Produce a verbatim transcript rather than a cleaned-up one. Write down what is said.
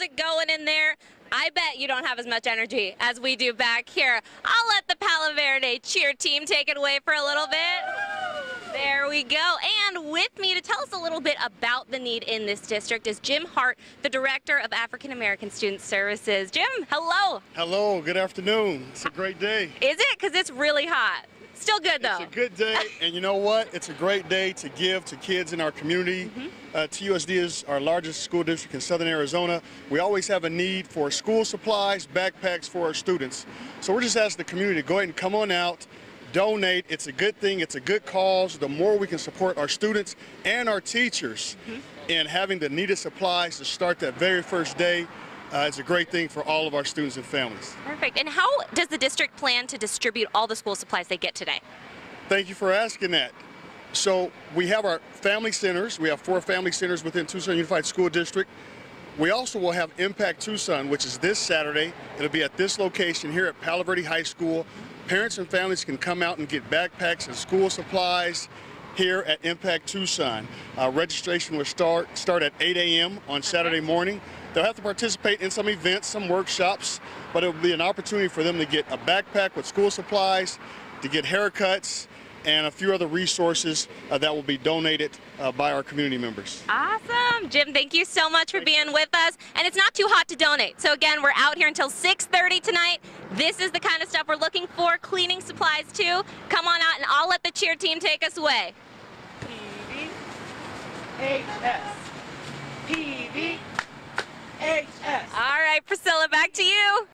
it going in there? I bet you don't have as much energy as we do back here. I'll let the Palo Verde cheer team take it away for a little bit. There we go. And with me to tell us a little bit about the need in this district is Jim Hart, the Director of African American Student Services. Jim, hello. Hello, good afternoon. It's a great day. Is it? Because it's really hot. Still good, though. It's a good day, and you know what? It's a great day to give to kids in our community. Mm-hmm. uh, T U S D is our largest school district in southern Arizona. We always have a need for school supplies, backpacks for our students. So we're just asking the community to go ahead and come on out, donate. It's a good thing. It's a good cause. The more we can support our students and our teachers mm-hmm. in having the needed supplies to start that very first day, Uh, it's a great thing for all of our students and families. Perfect. And how does the district plan to distribute all the school supplies they get today? Thank you for asking that. So we have our family centers. We have four family centers within Tucson Unified School District. We also will have Impact Tucson, which is this Saturday. It'll be at this location here at Palo Verde High School. Parents and families can come out and get backpacks and school supplies here at Impact Tucson. Uh, registration will start, start at eight A M on Saturday morning. They'll have to participate in some events, some workshops, but it will be an opportunity for them to get a backpack with school supplies, to get haircuts, and a few other resources uh, that will be donated uh, by our community members. Awesome. Jim, thank you so much for being with us. And it's not too hot to donate. So again, we're out here until six thirty tonight. This is the kind of stuff we're looking for. Cleaning supplies too. Come on out and I'll let the cheer team take us away. P V H S. P V H S. All right, Priscilla, back to you.